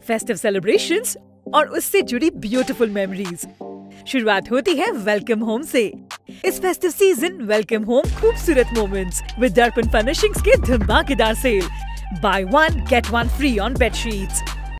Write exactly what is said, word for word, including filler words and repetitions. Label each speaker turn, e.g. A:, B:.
A: Festive celebrations और उससे जुड़ी ब्यूटीफुल मेमोरीज। शुरुआत होती है वेलकम होम से। इस फेस्टिव सीजन वेलकम होम खूबसूरत मोमेंट्स विद दर्पण फर्निशिंग्स के धमाकेदार सेल। Buy one get one free on bedsheets.